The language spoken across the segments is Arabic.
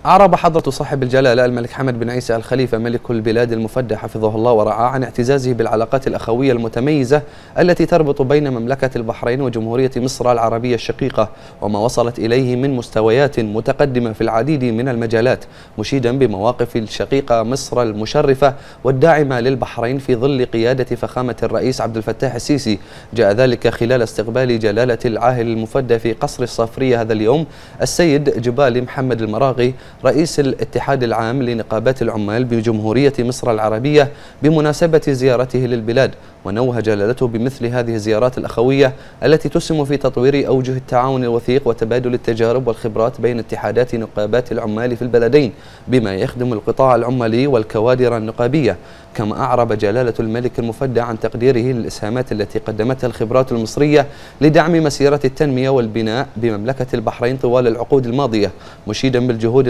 أعرب حضرة صاحب الجلالة الملك حمد بن عيسى آل خليفة ملك البلاد المفدى حفظه الله ورعاه عن اعتزازه بالعلاقات الأخوية المتميزة التي تربط بين مملكة البحرين وجمهورية مصر العربية الشقيقة، وما وصلت إليه من مستويات متقدمة في العديد من المجالات، مشيدا بمواقف الشقيقة مصر المشرفة والداعمة للبحرين في ظل قيادة فخامة الرئيس عبد الفتاح السيسي. جاء ذلك خلال استقبال جلالة العاهل المفدى في قصر الصافرية هذا اليوم السيد جبالي محمد المراغي رئيس الاتحاد العام لنقابات العمال بجمهورية مصر العربية بمناسبة زيارته للبلاد. ونوه جلالته بمثل هذه الزيارات الأخوية التي تسهم في تطوير أوجه التعاون الوثيق وتبادل التجارب والخبرات بين اتحادات نقابات العمال في البلدين بما يخدم القطاع العمالي والكوادر النقابية. كما أعرب جلالة الملك المفدى عن تقديره للإسهامات التي قدمتها الخبرات المصرية لدعم مسيرة التنمية والبناء بمملكة البحرين طوال العقود الماضية، مشيدا بالجهود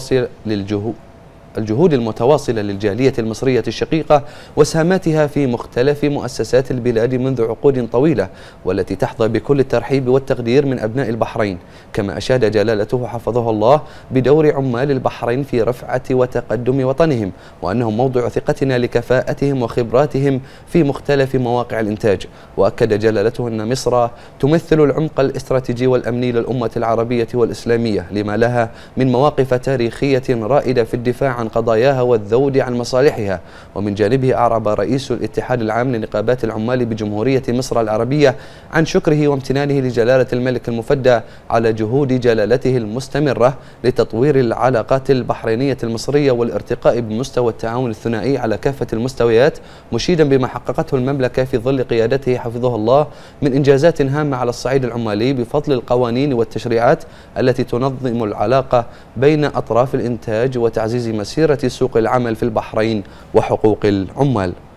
المتواصلة للجالية المصرية الشقيقة وسهاماتها في مختلف مؤسسات البلاد منذ عقود طويلة، والتي تحظى بكل الترحيب والتقدير من أبناء البحرين. كما أشاد جلالته حفظه الله بدور عمال البحرين في رفعة وتقدم وطنهم، وأنهم موضع ثقتنا لكفاءتهم وخبراتهم في مختلف مواقع الإنتاج. وأكد جلالته أن مصر تمثل العمق الاستراتيجي والأمني للأمة العربية والإسلامية، لما لها من مواقف تاريخية رائدة في الدفاع عن قضاياها والذود عن مصالحها. ومن جانبه أعرب رئيس الاتحاد العام لنقابات العمال بجمهورية مصر العربية عن شكره وامتنانه لجلالة الملك المفدى على جهود جلالته المستمرة لتطوير العلاقات البحرينية المصرية والارتقاء بمستوى التعاون الثنائي على كافة المستويات، مشيدا بما حققته المملكة في ظل قيادته حفظه الله من إنجازات هامة على الصعيد العمالي بفضل القوانين والتشريعات التي تنظم العلاقة بين أطراف الإنتاج وتعزيز مسيرة سوق العمل في البحرين وحقوق العمال.